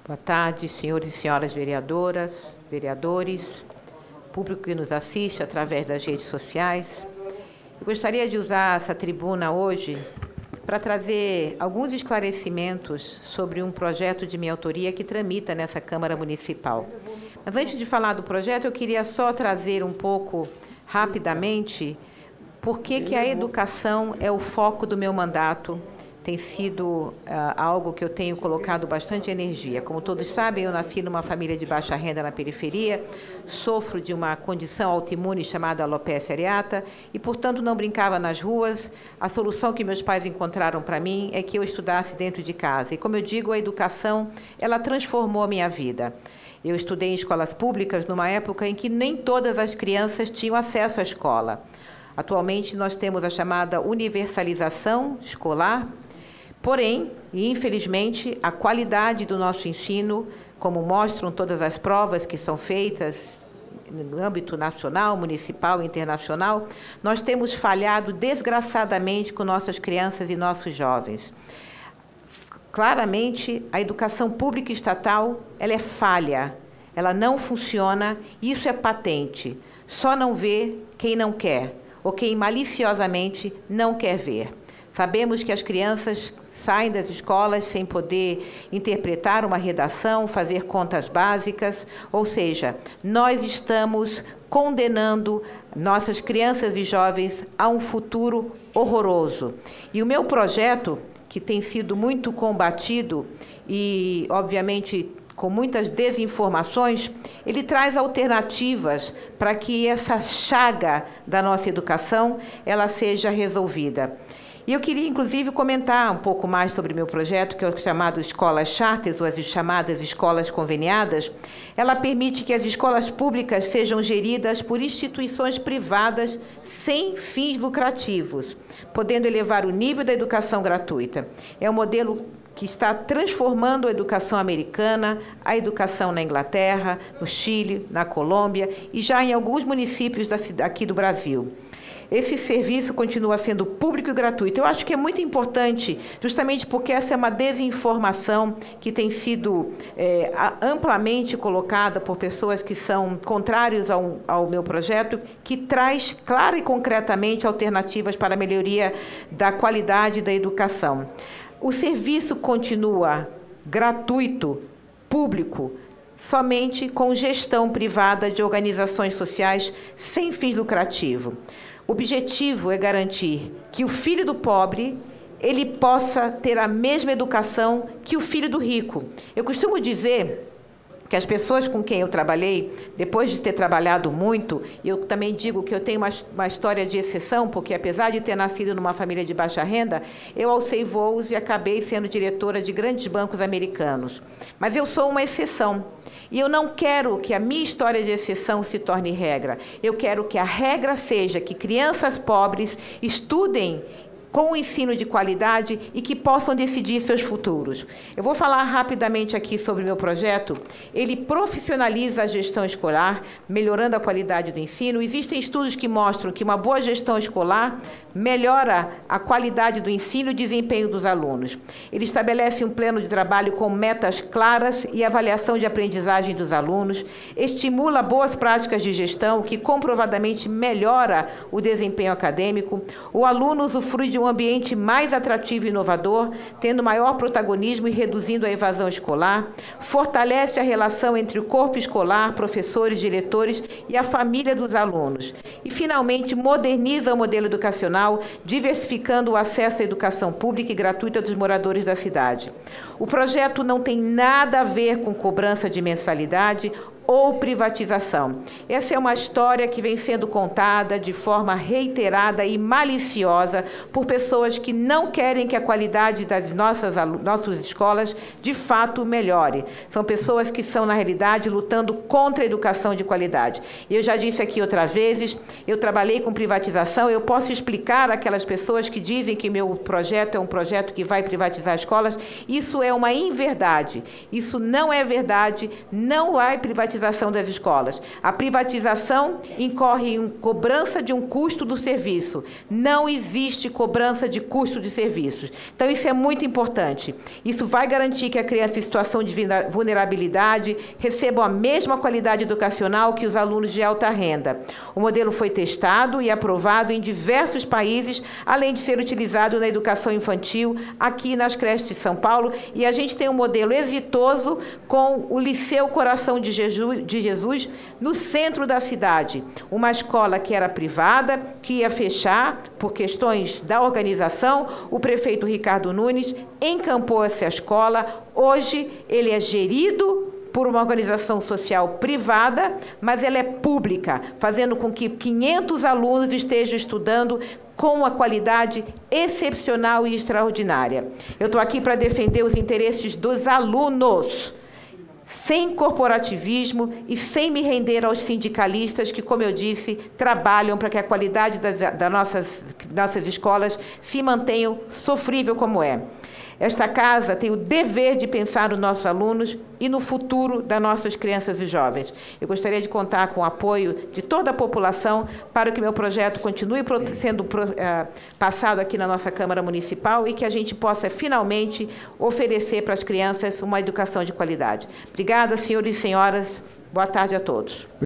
Boa tarde, senhores e senhoras vereadoras, vereadores, público que nos assiste através das redes sociais. Eu gostaria de usar essa tribuna hoje para trazer alguns esclarecimentos sobre um projeto de minha autoria que tramita nessa Câmara Municipal. Mas antes de falar do projeto, eu queria só trazer um pouco, rapidamente, por que a educação é o foco do meu mandato. Tem sido algo que eu tenho colocado bastante energia. Como todos sabem, eu nasci numa família de baixa renda na periferia, sofro de uma condição autoimune chamada alopecia areata e, portanto, não brincava nas ruas. A solução que meus pais encontraram para mim é que eu estudasse dentro de casa. E, como eu digo, a educação, ela transformou a minha vida. Eu estudei em escolas públicas numa época em que nem todas as crianças tinham acesso à escola. Atualmente, nós temos a chamada universalização escolar. Porém, e infelizmente, a qualidade do nosso ensino, como mostram todas as provas que são feitas no âmbito nacional, municipal e internacional, nós temos falhado desgraçadamente com nossas crianças e nossos jovens. Claramente, a educação pública e estatal, ela é falha, ela não funciona, isso é patente. Só não vê quem não quer, ou quem maliciosamente não quer ver. Sabemos que as crianças saem das escolas sem poder interpretar uma redação, fazer contas básicas, ou seja, nós estamos condenando nossas crianças e jovens a um futuro horroroso. E o meu projeto, que tem sido muito combatido e, obviamente, com muitas desinformações, ele traz alternativas para que essa chaga da nossa educação ela seja resolvida. E eu queria, inclusive, comentar um pouco mais sobre o meu projeto, que é o chamado Escolas Charters, ou as chamadas escolas conveniadas. Ela permite que as escolas públicas sejam geridas por instituições privadas sem fins lucrativos, podendo elevar o nível da educação gratuita. É um modelo que está transformando a educação americana, a educação na Inglaterra, no Chile, na Colômbia e já em alguns municípios aqui do Brasil. Esse serviço continua sendo público e gratuito. Eu acho que é muito importante, justamente porque essa é uma desinformação que tem sido amplamente colocada por pessoas que são contrários ao meu projeto, que traz clara e concretamente alternativas para a melhoria da qualidade da educação. O serviço continua gratuito, público, somente com gestão privada de organizações sociais sem fins lucrativos. O objetivo é garantir que o filho do pobre ele possa ter a mesma educação que o filho do rico. Eu costumo dizer que as pessoas com quem eu trabalhei, depois de ter trabalhado muito, eu também digo que eu tenho uma história de exceção, porque apesar de ter nascido numa família de baixa renda, eu alcei voos e acabei sendo diretora de grandes bancos americanos. Mas eu sou uma exceção. E eu não quero que a minha história de exceção se torne regra. Eu quero que a regra seja que crianças pobres estudem com o ensino de qualidade e que possam decidir seus futuros. Eu vou falar rapidamente aqui sobre o meu projeto. Ele profissionaliza a gestão escolar, melhorando a qualidade do ensino. Existem estudos que mostram que uma boa gestão escolar melhora a qualidade do ensino e o desempenho dos alunos. Ele estabelece um plano de trabalho com metas claras e avaliação de aprendizagem dos alunos, estimula boas práticas de gestão, que comprovadamente melhora o desempenho acadêmico. O aluno usufrui de um ambiente mais atrativo e inovador, tendo maior protagonismo e reduzindo a evasão escolar, fortalece a relação entre o corpo escolar, professores, diretores e a família dos alunos. E, finalmente, moderniza o modelo educacional, diversificando o acesso à educação pública e gratuita dos moradores da cidade. O projeto não tem nada a ver com cobrança de mensalidade ou privatização. Essa é uma história que vem sendo contada de forma reiterada e maliciosa por pessoas que não querem que a qualidade das nossas escolas de fato melhore. São pessoas que são, na realidade, lutando contra a educação de qualidade. E eu já disse aqui outras vezes, eu trabalhei com privatização, eu posso explicar aquelas pessoas que dizem que meu projeto é um projeto que vai privatizar escolas. Isso é uma inverdade. Isso não é verdade, não vai privatizar privatização das escolas. A privatização incorre em cobrança de um custo do serviço. Não existe cobrança de custo de serviços. Então, isso é muito importante. Isso vai garantir que a criança em situação de vulnerabilidade receba a mesma qualidade educacional que os alunos de alta renda. O modelo foi testado e aprovado em diversos países, além de ser utilizado na educação infantil aqui nas creches de São Paulo, e a gente tem um modelo exitoso com o Liceu Coração de Jesus no centro da cidade. Uma escola que era privada, que ia fechar por questões da organização. O prefeito Ricardo Nunes encampou essa escola. Hoje ele é gerido por uma organização social privada, mas ela é pública, fazendo com que 500 alunos estejam estudando com uma qualidade excepcional e extraordinária. Eu estou aqui para defender os interesses dos alunos, sem corporativismo e sem me render aos sindicalistas que, como eu disse, trabalham para que a qualidade das nossas escolas se mantenha sofrível como é. Esta casa tem o dever de pensar nos nossos alunos e no futuro das nossas crianças e jovens. Eu gostaria de contar com o apoio de toda a população para que meu projeto continue sendo passado aqui na nossa Câmara Municipal e que a gente possa, finalmente, oferecer para as crianças uma educação de qualidade. Obrigada, senhores e senhoras. Boa tarde a todos.